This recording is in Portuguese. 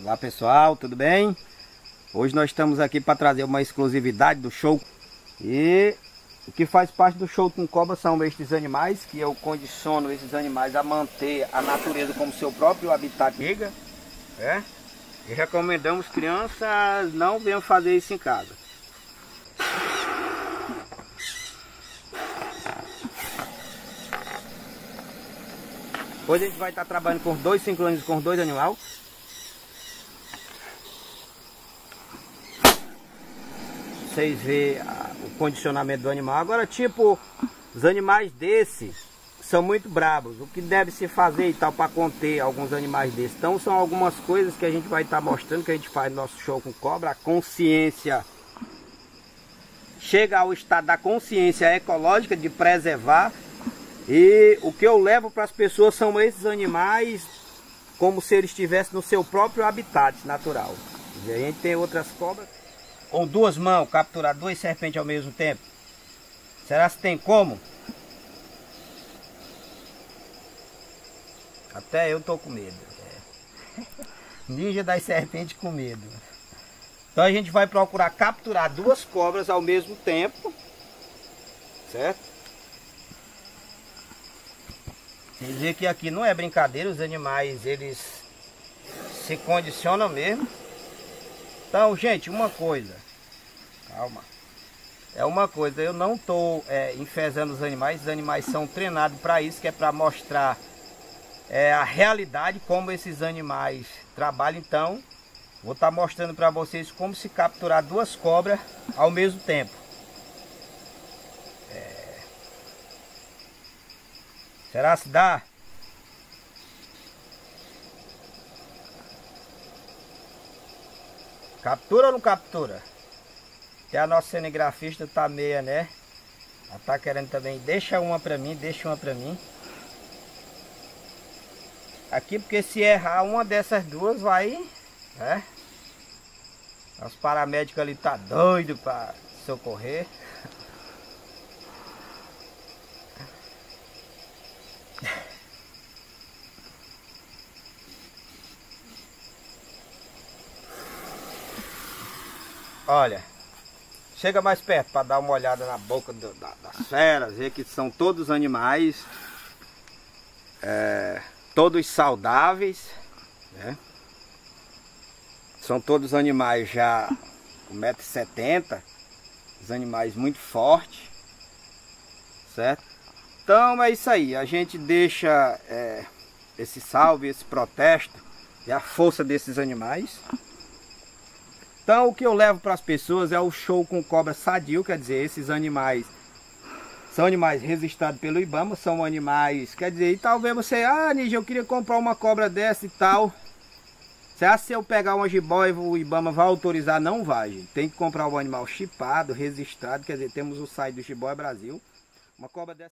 Olá pessoal, tudo bem? Hoje nós estamos aqui para trazer uma exclusividade do show. E o que faz parte do show com cobra são estes animais, que eu condiciono esses animais a manter a natureza como seu próprio habitat. E recomendamos crianças não venham fazer isso em casa. Hoje a gente vai estar trabalhando com dois sincronismos, com dois animais. Vocês veem o condicionamento do animal. Agora, tipo, os animais desses são muito bravos. O que deve se fazer e tal para conter alguns animais desses? Então são algumas coisas que a gente vai estar mostrando, que a gente faz no nosso show com cobra. A consciência chega ao estado da consciência ecológica de preservar. E o que eu levo para as pessoas são esses animais como se eles estivessem no seu próprio habitat natural. E a gente tem outras cobras com duas mãos capturar duas serpentes ao mesmo tempo. Será que tem como? Até eu tô com medo. Ninja das serpentes com medo. Então a gente vai procurar capturar duas cobras ao mesmo tempo, certo? Quer dizer que aqui não é brincadeira, os animais eles se condicionam mesmo. Então, gente, uma coisa, calma, é uma coisa, eu não estou enfesando os animais são treinados para isso, que é para mostrar a realidade, como esses animais trabalham. Então, vou estar mostrando para vocês como se capturar duas cobras ao mesmo tempo. Será que dá? Captura ou não captura? Que a nossa cinegrafista tá meia, né? Ela tá querendo também. Deixa uma pra mim, deixa uma pra mim. Aqui, porque se errar uma dessas duas vai, né? Os paramédicos ali tá doido pra socorrer. Olha, chega mais perto para dar uma olhada na boca das feras, ver que são todos animais, todos saudáveis, né? São todos animais já com 1,70 m, os animais muito fortes, certo? Então é isso aí, a gente deixa esse salve, esse protesto e a força desses animais. Então o que eu levo para as pessoas é o show com cobra sadio, quer dizer, esses animais são animais registrados pelo IBAMA, são animais, quer dizer, e talvez você, Nígia, eu queria comprar uma cobra dessa e tal. Você acha que se eu pegar uma jiboia o IBAMA vai autorizar? Não vai, gente. Tem que comprar um animal chipado, registrado, quer dizer, temos o site do Jiboia Brasil. Uma cobra dessa...